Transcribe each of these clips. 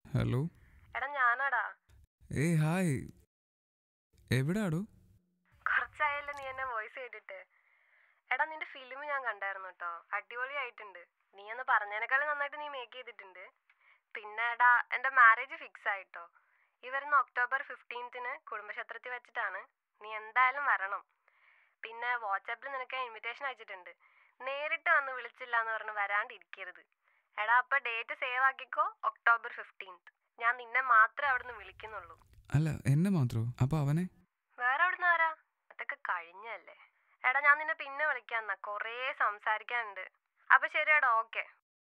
Hello. എടാ ഞാനാടാ. ഏയ് hi. എവിടാടോ? കുറച്ചായല്ലോ നീ എന്നെ വോയിസ് കേട്ടിട്ട്. എടാ നിന്റെ ഫിലിം ഞാൻ കണ്ടായിരുന്നു കേട്ടോ, അടിപൊളിയായിട്ടുണ്ട്. നീ എന്ന് പറഞ്ഞതിനേക്കാളും നന്നായിട്ട് നീ മേക്ക് ചെയ്തിട്ടുണ്ട്. പിന്നെ എടാ എൻ്റെ മാരേജ് ഫിക്സ് ആയിട്ടോ. ഈ വരുന്ന ഒക്ടോബർ 15 കുടുംബക്ഷേത്രത്തിൽ വെച്ചിട്ടാണ്. നീ എന്തായാലും വരണം. പിന്നെ വാട്സാപ്പിൽ നിനക്ക് ഇൻവിറ്റേഷൻ അയച്ചിട്ടുണ്ട്. നേരിട്ട് വന്ന് വിളിച്ചില്ല എന്ന് പറഞ്ഞ് വരാണ്ടിരിക്കരുത്. എടാ അപ്പോൾ ഡേറ്റ് സേവ് ആക്കിക്കോ, ഒക്ടോബർ 15. ഞാൻ നിന്നെ മാത്രമേ അവിടുന്ന് വിളിക്കുന്നുള്ളൂ. അല്ല, എന്നെ മാത്രോ? അപ്പൊ അവനെ? വേറെ അവിടുന്ന് ആരാ? അതൊക്കെ കഴിഞ്ഞല്ലേ. എടാ ഞാൻ നിന്നെ പിന്നെ വിളിക്കാന്നാ, കുറേ സംസാരിക്കാനുണ്ട്. അപ്പൊ ശരിയാടാ, ഓക്കെ.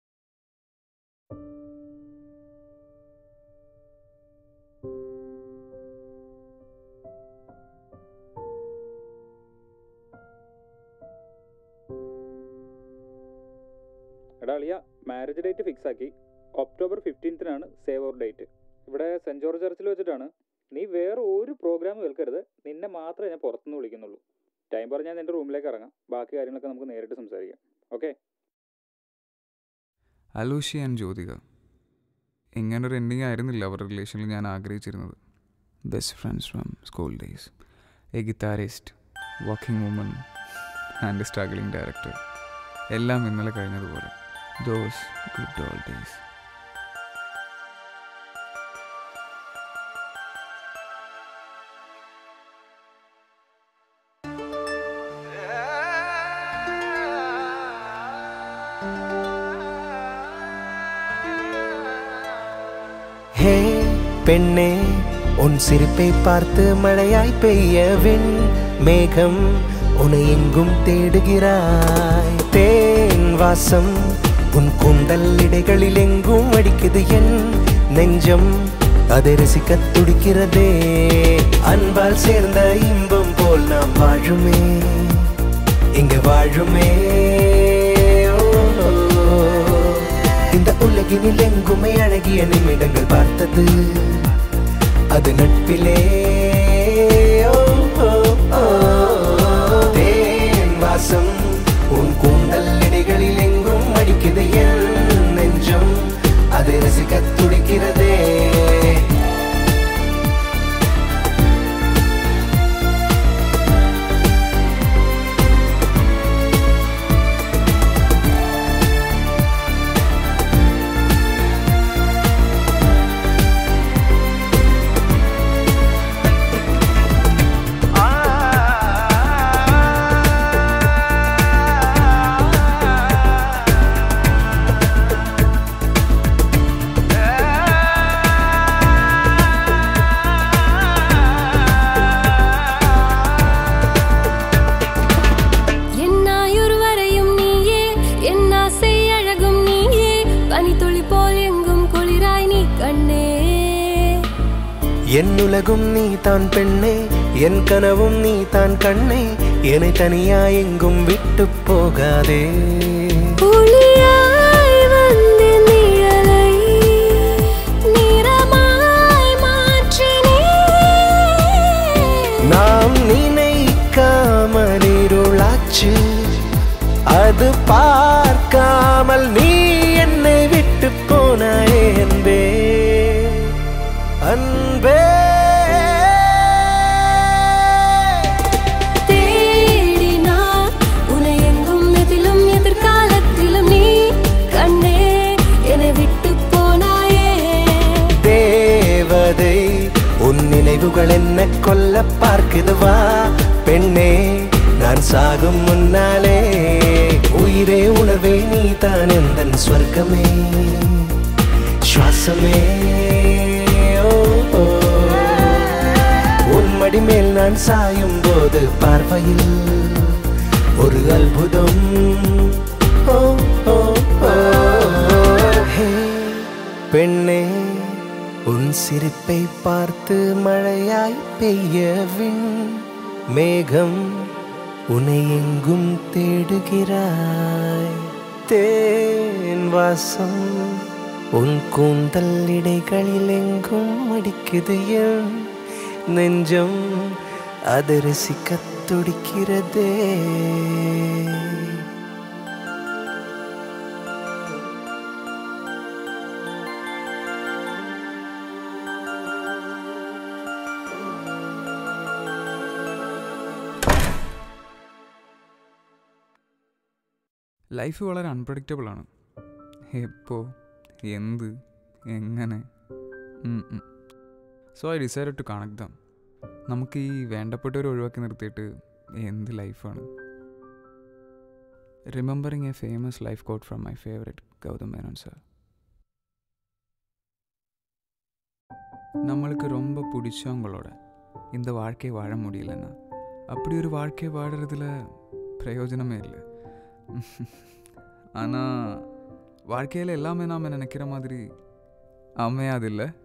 എടാ അളിയ, മാരേജ് ഡേറ്റ് ഫിക്സ് ആക്കി. October 15 save our date. ഇവിടെ സെൻറ് ജോർജ് ചർച്ചിൽ വെച്ചിട്ടാണ്. നീ വേറെ ഒരു പ്രോഗ്രാം കേൾക്കരുത്. നിന്നെ മാത്രമേ ഞാൻ പുറത്തുനിന്ന് വിളിക്കുന്നുള്ളൂ. ടൈം പറഞ്ഞാൽ നിൻ്റെ റൂമിലേക്ക് ഇറങ്ങാം. ബാക്കി കാര്യങ്ങളൊക്കെ നമുക്ക് നേരിട്ട് സംസാരിക്കാം. ഓക്കെ? അലൂഷി ആൻഡ് ജ്യോതിക, ഇങ്ങനൊരു എൻഡിങ് ആയിരുന്നില്ല അവരുടെ റിലേഷനിൽ ഞാൻ ആഗ്രഹിച്ചിരുന്നത്. Best friends from school days, a guitarist, working woman and struggling director, എല്ലാം ഇന്നലെ കഴിഞ്ഞതുപോലെ. Those good old days. Hey பெண்ணே, உன் சிரிப்பை பார்த்து மழையாய் பெய்யவின் மேகம் உன்னை எங்கும் தேடுகிறாய். தேன் வாசம் உன் கூந்தல் இடைகளில் எங்கும் அடிக்குது என் நெஞ்சம், அதை ரசிக்க துடிக்கிறதே. அன்பால் சேர்ந்த இன்பம் போல் நாம் வாழுமே, இங்க வாழுமே. இந்த உலகினில் எங்குமே அழகிய நிமிடங்கள் பார்த்தது அது நட்பிலே. தேன் வாசம் உன் கூந்தல் இடைகளில் எங்கும் அடிக்குது என் நெஞ்சம், அதை ரசிக்க துடிக்கிறதே. என் உலகும் நீ தான் பெண்ணே, என் கனவும் நீ தான் கண்ணே, என்னை தனியா எங்கும் விட்டு போகாதே. நாம் நினைக்காமல் இருளாச்சு, அது பார்க்காமல் நீ என்னை விட்டு போனாயே அன்பே, அன்பே. தேடினார் உன்னை எங்கும் எதிலும் எதிர்காலத்திலும் நீ கண்ணே என்னை விட்டு போனாயே. தேவதை உன் நினைவுகள் என்ன கொல்ல பார்க்குது வா பெண்ணே, நான் சாகும் முன்னாலே. உயிரே உணர்வே நீ தான் எந்தன் ஸ்வர்க்கமே, சுவாசமே. உன் மடி மேல் நான் சாயும் போது பார்வையில் ஒரு அற்புதம். பெண்ணே, உன் சிரிப்பை பார்த்து மழையாய் பெய்யவின் மேகம் உன்னை எங்கும் தேடுகிறாய். தேன் வாசம் உன் கூந்தல் இடைகளில் எங்கும் அடிக்குது என் நெஞ்சம், அது ரசிக்க துடிக்கிறதே. ലൈഫ് വളരെ അൺപ്രഡിക്റ്റബിൾ ആണ്. എപ്പോൾ, എന്ത്, എങ്ങനെ. So I decided to connect them. നമുക്ക് ഈ വേണ്ടപ്പെട്ടവരെ ഒഴിവാക്കി നിർത്തിയിട്ട് എന്ത് ലൈഫാണ്. Remembering a famous life quote from my favourite Gautham Menon sir. நம்மளுக்கு ரொம்ப பிடிச்சவங்களோட இந்த வாழ்க்கையை வாழ முடியலன்னா அப்படி ஒரு வாழ்க்கையை வாடுறதுல பிரயோஜனமே இல்லை. ஆனால் வாழ்க்கையில் எல்லாமே நாம் நினைக்கிற மாதிரி அமையாதில்லை.